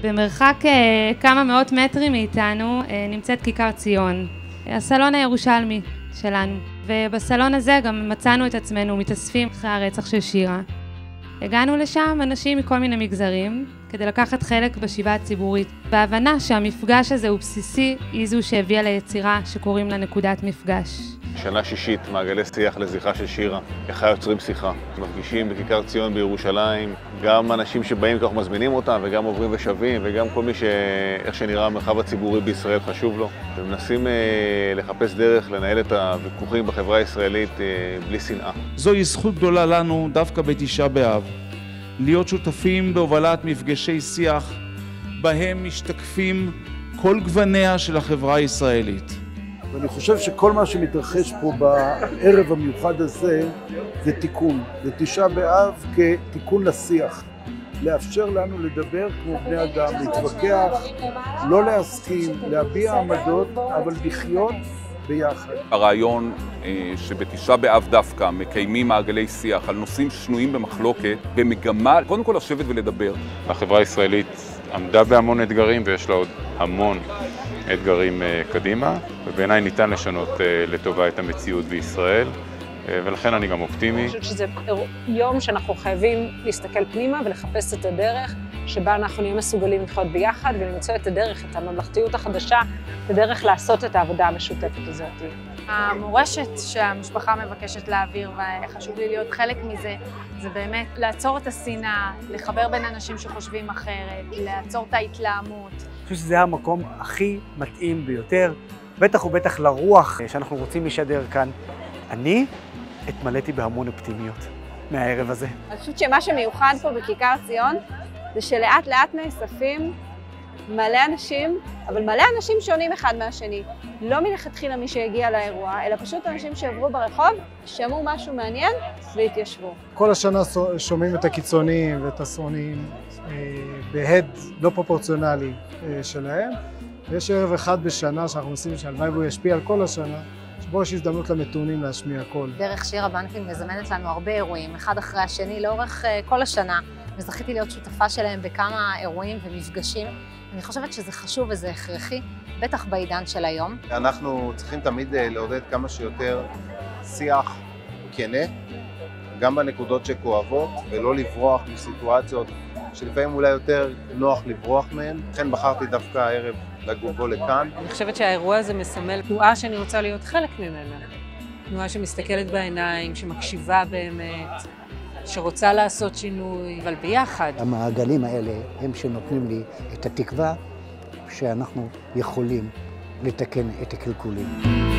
במרחק כמה מאות מטרים מאיתנו נמצאת כיכר ציון, הסלון הירושלמי שלנו. ובסלון הזה גם מצאנו את עצמנו מתאספים אחרי הרצח של שירה. הגענו לשם אנשים מכל מיני מגזרים כדי לקחת חלק בשבעה הציבורית. בהבנה שהמפגש הזה הוא בסיסי, היא זו שהביאה ליצירה שקוראים לה נקודת מפגש. שנה שישית, מעגלי שיח לזכרה של שירה. איך יוצרים שיחה. מפגישים בכיכר ציון בירושלים, גם אנשים שבאים כך מזמינים אותם, וגם עוברים ושבים, וגם כל מי איך שנראה המרחב הציבורי בישראל חשוב לו. ומנסים לחפש דרך לנהל את הוויכוחים בחברה הישראלית בלי שנאה. זוהי זכות גדולה לנו, דווקא בתשעה באב, להיות שותפים בהובלת מפגשי שיח, בהם משתקפים כל גווניה של החברה הישראלית. ואני חושב שכל מה שמתרחש פה בערב המיוחד הזה זה תיקון. זה תשעה באב כתיקון לשיח. לאפשר לנו לדבר כמו בני אדם, להתווכח, לא להסכים, להביע עמדות, אבל לחיות ביחד. הרעיון שבתשעה באב דווקא מקיימים מעגלי שיח על נושאים שנויים במחלוקת, במגמה קודם כל לשבת ולדבר. החברה הישראלית עמדה בהמון אתגרים ויש לה עוד המון אתגרים קדימה, ובעיניי ניתן לשנות לטובה את המציאות בישראל, ולכן אני גם אופטימי. אני חושבת שזה יום שאנחנו חייבים להסתכל פנימה ולחפש את הדרך שבה אנחנו נהיה מסוגלים לחיות ביחד ולמצוא את הדרך, את הממלכתיות החדשה, את הדרך לעשות את העבודה המשותפת הזאת. המורשת שהמשפחה מבקשת להעביר, וחשוב לי להיות חלק מזה, זה באמת לעצור את השנאה, לחבר בין אנשים שחושבים אחרת, לעצור את ההתלהמות. אני חושב שזה המקום הכי מתאים ביותר, בטח ובטח לרוח שאנחנו רוצים לשדר כאן. אני התמלאתי בהמון אופטימיות מהערב הזה. אני חושבת שמה שמיוחד פה בכיכר ציון זה שלאט לאט נאספים מלא אנשים, אבל מלא אנשים שונים אחד מהשני. לא מלכתחילה מי שהגיע לאירוע, אלא פשוט אנשים שעברו ברחוב, שמעו משהו מעניין והתיישבו. כל השנה שומעים את הקיצוניים ואת השונאים בהד לא פרופורציונלי שלהם. ויש ערב אחד בשנה שאנחנו עושים שהלוואי והוא ישפיע על כל השנה, שבו יש הזדמנות למתונים להשמיע קול. דרך שירה בנקין מזמנת לנו הרבה אירועים, אחד אחרי השני, לאורך כל השנה. וזכיתי להיות שותפה שלהם בכמה אירועים ומפגשים. אני חושבת שזה חשוב וזה הכרחי, בטח בעידן של היום. אנחנו צריכים תמיד לעודד כמה שיותר שיח כנה, גם בנקודות שכואבות, ולא לברוח מסיטואציות שלפעמים אולי יותר נוח לברוח מהן. לכן בחרתי דווקא הערב לגובו לכאן. אני חושבת שהאירוע הזה מסמל תנועה שאני רוצה להיות חלק ממנה. תנועה שמסתכלת בעיניים, שמקשיבה באמת, שרוצה לעשות שינוי, אבל ביחד. המעגלים האלה הם שנותנים לי את התקווה שאנחנו יכולים לתקן את הקלקולים.